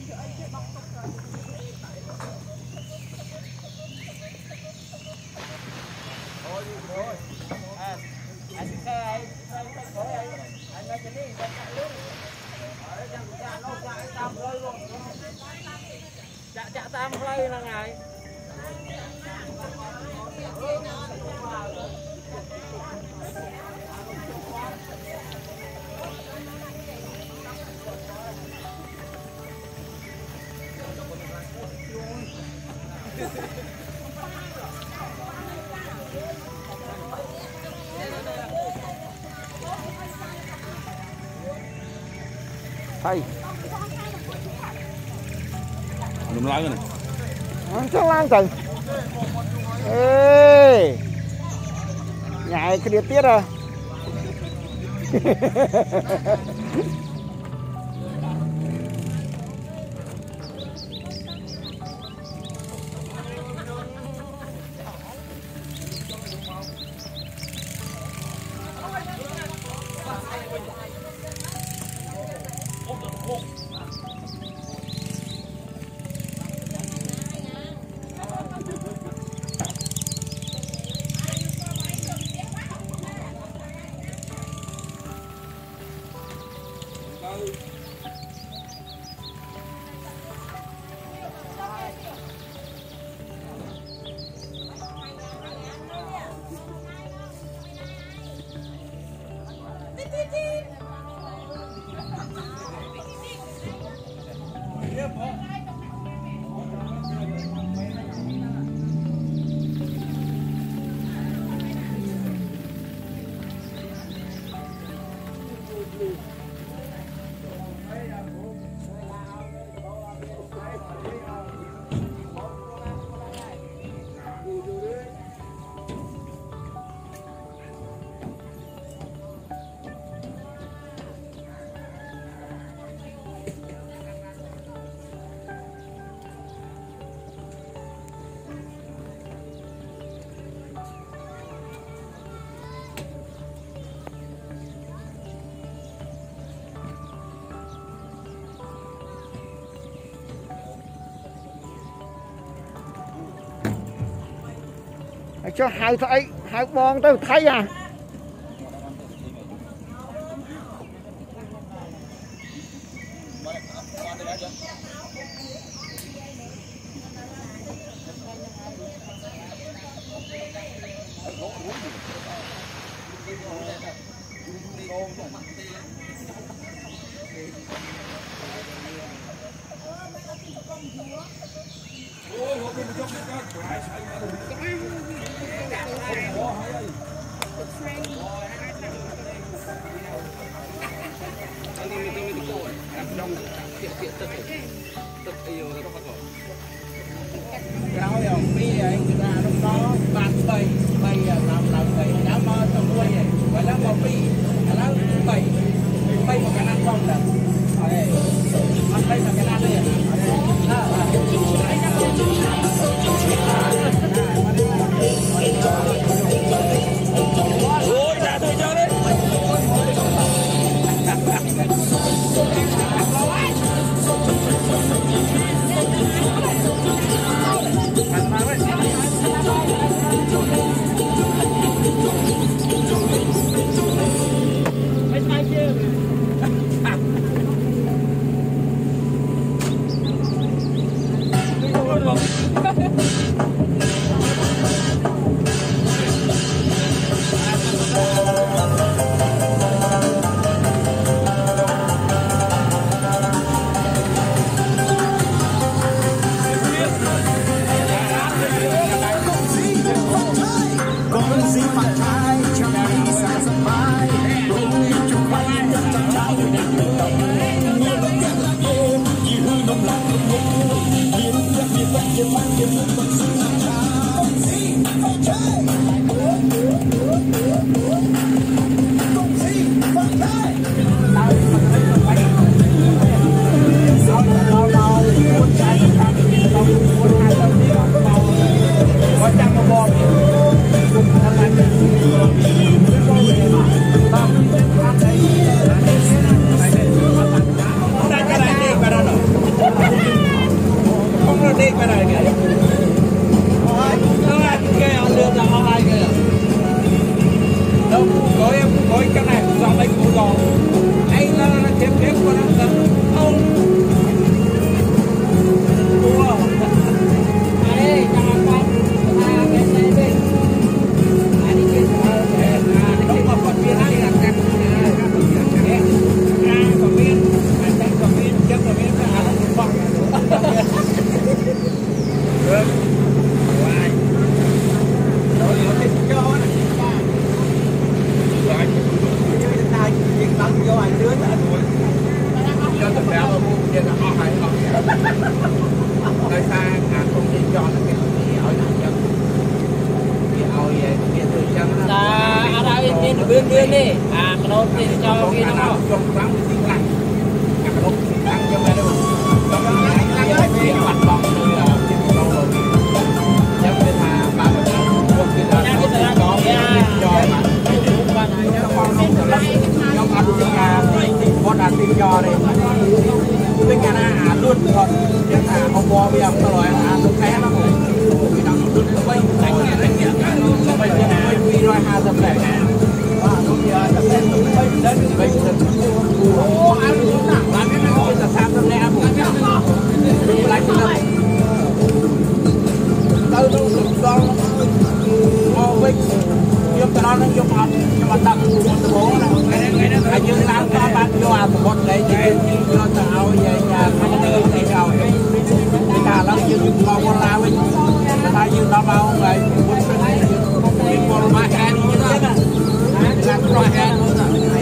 Chạ tam play là ngày hay Đừng lái cái này. chắc lan từ ê nhảy cái điều tiết à cho hai bon tới thấy à Hãy subscribe cho kênh Ghiền Mì Gõ để không bỏ lỡ đi à cái nốt thì cho kia nó trong tháng thì tiếng lặng cái nốt lặng cho mày đâu trong cái mặt bóng rồi đâu rồi chắc cái thà bà trong cái là có cho mà trong ăn tiếng nhà con ăn tiếng giò đây tiếng nhà na luôn rồi tiếng là ông bò bây giờ rồi tôi thấy nó cái đó luôn quay đánh quay quay rồi hà tập này ô ăn luôn nào làm cái này là sao nó lẹ một cái lại từ đâu được đâu ô với giúp cái đó nó giúp học nhưng mà tập một bố này như làm cho bạn cho một đấy chứ cho tao về nhà không được thì nào cái cả lắm như bao con lao ấy người ta như tao bao người muốn cái này con ma khen như thế này làm con ma khen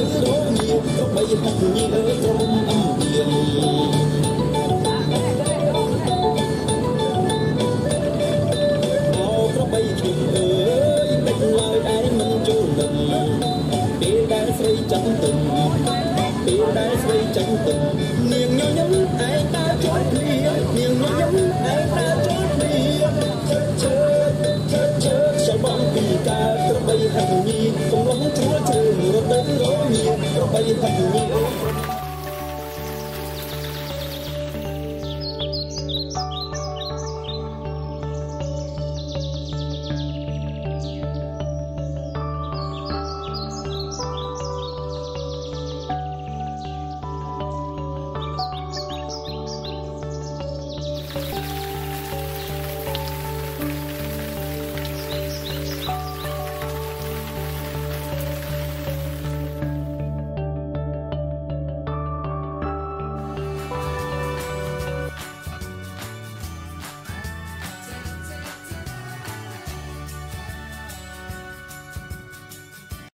Hãy subscribe cho kênh Ghiền Mì Gõ để không bỏ lỡ những video hấp dẫn